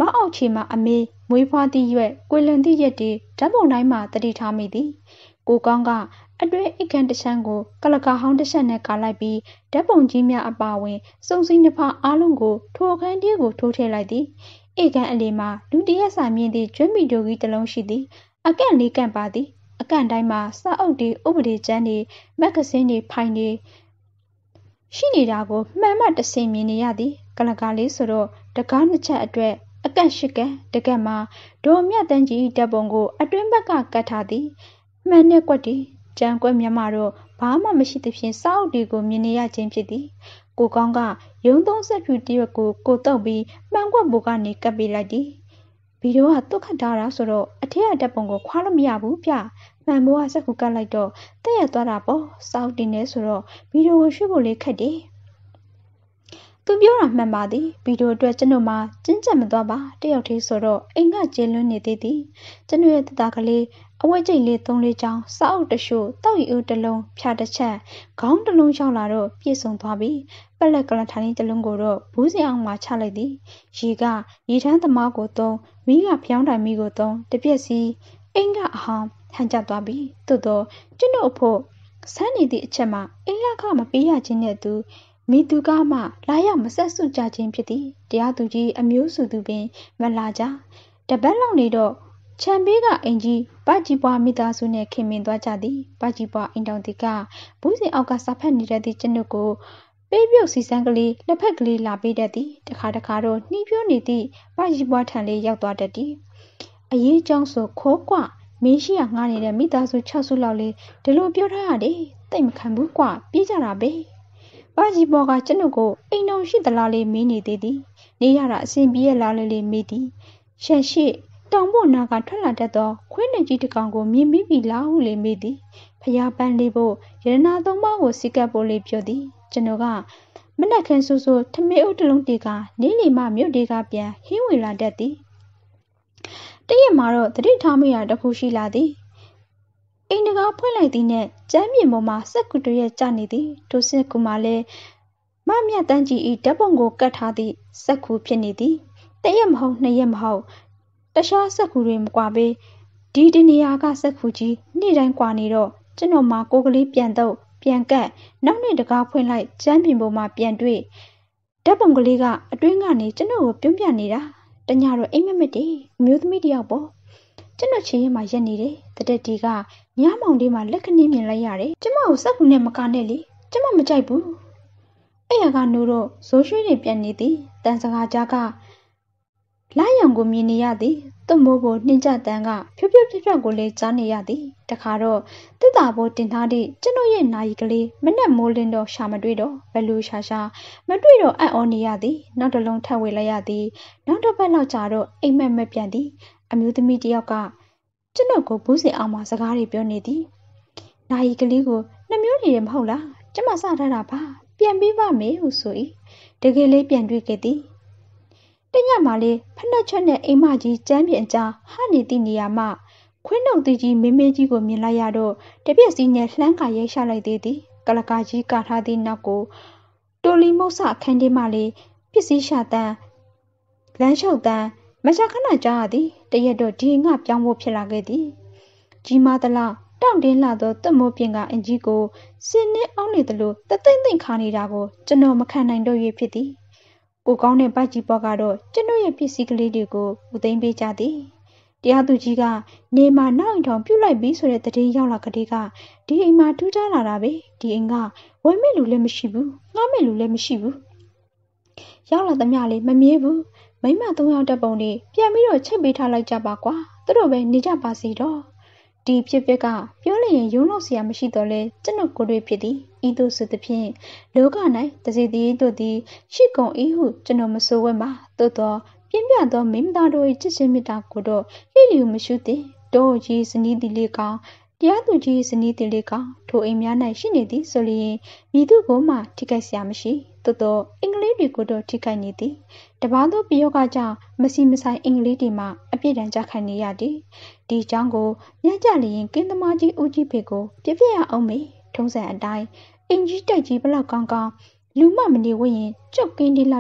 မအောက်ချီမှာအမေမွေးဖွားသည့်ရွက်ကွေလန်သည့်ရက်တွေဓာတ်ပုံတိုင်းမှာတတိထားမိသည်ကိုကောင်းကအတွဲအိတ်ခမ်းတစ်ချမ်းကိုကလကာဟောင်းတစ်ချက်နဲ့ကာလိုက်ပြီးဓာတ်ပုံကြီးများအပါဝင်စုံစင်းတစ်ဖားအားလုံးကိုထိုအခန်းကြီးကိုထိုးထည့်လိုက်သည်အိတ်ခမ်းအလီမှာလူတရက်စာမြင့်သည့်ကျွမ်းမီတိုကြီးတစ်လုံးရှိသည်အကန့်လေးကန့်ပါသည်အကန့်တိုင်းမှာစာအုပ်တွေဥပဒေကျမ်းတွေမဂ္ဂဇင်းတွေဖိုင်တွေရှိနေတာကိုမှန်မှတဆင်မြင်နေရသည်ကလကာလေးဆိုတော့တကားနှစ်ချက်အတွက်အကန့်ရှိကန့်တကက်မှာဒေါ်မြတ်တန်းကြီးဓာတ်ပုံကိုအတွင်းဘက်ကကတ်ထားသည်မှန်နဲ့ကွက်တီကြံကွက်မြမတော့ဘာမှမရှိသဖြင့်စာအုပ်တွေကိုမြင်နေရခြင်းဖြစ်သည်ကိုကောင်းကရုံသုံးဆက်ဖြူတရွက်ကိုတုပ်ပြီးမှန်ကွက်ဘူကနေကပ်ပေးလိုက်သည်ဗီဒီယိုကတုတ်ခတ်ထားတာဆိုတော့အထက်ကဓာတ်ပုံကိုခွာလို့မရဘူးဗျမှန်ဘောကစက်ကူကတ်လိုက်တော့တက်ရသွားတာပေါ့စာအုပ်တင်နေဆိုတော့ဗီဒီယိုကိုရွှေ့ဖို့လေးခက်တယ်သူပြောတာမှန်ပါသည်ဗီဒီယိုအတွက်ကျွန်တော်မှကျဉ်းကျပ်မသွားပါတယောက်တည်းဆိုတော့အိမ်ကကျေလွန်းနေသေးသည်ကျွန်တော်ရဲ့တသားကလေးအဝတ်ကျိတ်လေး3-4ချောင်းစာအုပ်တရှို့တောက်ရီဦးတစ်လုံးဖြာတစ်ချက်ခေါင်းတစ်လုံးရောက်လာတော့ပြည့်စုံသွားပြီပက်လက်ကလထိုင်းတစ်လုံးကိုတော့ဘူးစင်အောင်မှချလိုက်သည်ရေကရေထမ်းသမားကို3မီးကဖျောင်းတိုင်မီးကို3တပြက်စီအိမ်ကအဟောင်းဟန်ကျသွားပြီသို့တော့ကျွန်တော်အဖို့စမ်းနေသည့်အချက်မှာအိမ်ကမပေးရခြင်းနဲ့သူမိသူကမှလာရောက်မဆက်စုကြခြင်းဖြစ်သည်တရားသူကြီးအမျိုးစုသူပင်မလာကြတပတ်လောက်နေတော့ချံပေးကအင်ကြီးပကြီးပွားမိသားစုနဲ့ခင်မင်သွားကြသည်ပကြီးပွားအိမ်တောင်တီကဘူးစင်အောက်ကစာဖတ်နေတဲ့သည့်ကျွန်ုပ်ကိုပေးပြုတ်စီစမ်းကလေးလက်ဖက်ကလေးလာပေးတတ်သည်တခါတော့နှီးပြိုးနေသည့်ပကြီးပွားထံလေးရောက်သွားတတ်သည်အရေးကြောင်းဆိုခိုးကွမင်းရှိရငှားနေတဲ့မိသားစု6စုလောက်လေးဒီလိုပြောထားရတယ်တိတ်မခံဘူးကွပြေးကြတာပဲပါကြီးပေါ်ကကျွန်ုပ်ကိုအိမ်တော်ရှိသလားလေးမေးနေသေးသည်နေရတာအစဉ်ပြေးရလားလေးမေးသည်ရှန်ရှိတောင်ပေါ်နာကထွက်လာတတ်သောခွေးနှကြီးတစ်ကောင်ကိုမြင်ပြီးပြီလားဟုလေးမေးသည်ဖျားပန်းလေးဖို့ရတနာသုံးပါးကိုစီကပ်ဖို့လေးပြောသည်ကျွန်တော်ကမနက်ခင်းဆိုထမေအုပ်တစ်လုံးတေကနေလီမှမြို့တေကပြန်ဟင်းဝင်လာတတ်သည်တရက်မှာတော့တတိထားမိတာတစ်ခုရှိလာသည်အိမ်တကားဖွင့်လိုက်သည်နဲ့ကျမ်းမြေပေါ်မှာစက်ကူတရက်ကျနေသည်ထိုစက်ကူမှာလည်းမမြတ်တန်းကြီးဤဓာတ်ပုံကိုကတ်ထားသည့်စက်ကူဖြစ်နေသည်တရက်မဟုတ်နှစ်ရက်မဟုတ်တခြားစက်ကူတွေမကွာပဲဒီနေရာကစက်ကူကြီးနေ့တိုင်းကွာနေတော့ကျွန်တော်မှာကိုကလေးပြန်တော့ပြန်ကတ်နောက်နေ့တကားဖွင့်လိုက်ကျမ်းပြင်ပေါ်မှာပြန်တွေ့ဓာတ်ပုံကလေးကအတွင်းကနေကျွန်တော်ကိုပြုံးပြနေတာတညတော့အိမ်မက်မက်တယ်မျိုးသမီးတယောက်ပေါ့ကျွန်တော်ချီရင်မှရက်နေတယ်တတက်တီကညမောင်လေးမှလက်ခဏင်းမြင်လိုက်ရတယ်ကျမကိုစက်ကူနဲ့မကနဲ့လေကျမမကြိုက်ဘူးအဲ့ရကနိုးတော့ဇိုးရွှေတွေပြန်နေသည်တန်စကားကြားကလာရောင်ကိုမြင်နေရသည်သွမိုးကိုနှင်းကြတန်းကဖြူဖြူဖြူဖြူကိုလည်းကြားနေရသည်တခါတော့တစ်တာဘိုးတင်ထားသည့်ကျွန်တော်ရဲ့နာယီကလေးမနဲ့မိုးလင်းတော့ရှာမတွေ့တော့ဘလူးရှာမတွေ့တော့အံ့ဩနေရသည်နောက်တစ်လုံးထပ်ဝေလိုက်ရသည်နောက်တစ်ပတ်လောက်ကြာတော့အိမ်မက်မက်ပြန်သည်အမျိုးသမီးတယောက်ကကျွန်တော်ကိုဘူးစင်အောင်မှစကားတွေပြောနေသည်နာယီကလေးကိုနှမျိုးနေရမဟုတ်လားကျမစထားတာပါပြန်ပြီးပါမယ်ဟုဆို၏တကယ်လေးပြန်တွေ့ခဲ့သည်တညမှာလေးဖနှက်ချက်နဲ့အိမ်မကြီးကျမ်းပြင်ကြားဟနေသည့်နေရာမှခွင်းနှုတ်သီးကြီးမေမေကြီးကိုမြင်လိုက်ရတော့တပြက်စီနဲ့လှမ်းခါရိုက်ရှာလိုက်သေးသည်ကလကာကြီးကာထားသည့်နောက်ကိုတိုလီမုတ်ဆအခန်းထဲမှလေးပစ္စည်းရှာတန်းလမ်းလျှောက်တန်းမကြာခဏကြားရသည်တရက်တော့ဒီငါပြောင်းဖို့ဖြစ်လာခဲ့သည်ကြီးမားသလားတောင့်တင်းလာသောသွတ်မိုးပြင်ကအင်ကြီးကိုစင်းနှင်းအောင်နေသလိုတသိမ့်သိမ့်ခါနေတာကိုကျွန်တော်မခံနိုင်တော့၍ဖြစ်သည်ကိုကောင်းတဲ့ပိုက်ကြီးပေါ်ကတော့ကျွန်တော်ရဲ့ပစ္စည်းကလေးတွေကိုဦးသိမ်းပေးကြသည်တရားသူကြီးကနေမှာနောက်အိမ်ထောင်ပြုတ်လိုက်ပြီးဆိုတဲ့သတင်းရောက်လာကလေးကဒီအိမ်မှာထူးခြားလာတာပဲဒီအိမ်ကဝယ်မဲ့လူလည်းမရှိဘူးငှားမဲ့လူလည်းမရှိဘူးရောက်လာသမျှလေးမမြဲဘူးမိမ3ယောက်တက်ပုံတွေပြန်ပြီးတော့ချိတ်ပေးထားလိုက်ကြပါကွာသူတို့ပဲနေကြပါစီတော့ဒီဖြစ်ကပြောလျင်ရုံးလို့ဆရာမရှိတော့လဲကျွန်တော်ကိုယ်တွေ့ဖြစ်သည်ဤသို့ဆိုသဖြင့်လောက၌တစေတည်းတို့သည်ရှိကုန်၏ဟုကျွန်တော်မဆိုဝဲမှာသို့တော့ပြင်းပြသောမိမသားတို့၏ချစ်ချင်းမေတ္တာကိုတော့ဟိလျူမရှိသည်တို့ကြီးစနီးသည်လေးကောင်တရားသူကြီးစနီးသည်လေးကောင်ထိုအိမ်များ၌ရှိနေသည်ဆိုလျင်မိသူကိုမှထိခိုက်ဆရာမရှိသို့တော့အင်္ဂလိပ်တွေကိုတော့ထိခိုက်နေသည်တပါးသောပယောဂကြောင့်မစီမဆိုင်အင်္ဂလိပ်တွေမှအပြစ်ဒဏ်ကြခံနေရသည်ဒီအကြောင်းကိုညကြလျင်ကင်းသမားကြီးဦးကြီးဖေကိုပြပြရအောင်မေထုံးစံအတိုင်းအင်ကြီးတိုက်ကြီးဘလောက်ကောင်းကောင်းလူမမနေဝရင်ကြောက်ကင်းလေးလောက်တောင်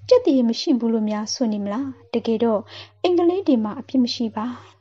ကြက်တည်မရှိဘူးလို့များဆိုနေမလားတကယ်တော့အင်္ဂလိပ်တွေမှာအပြစ်မရှိပါ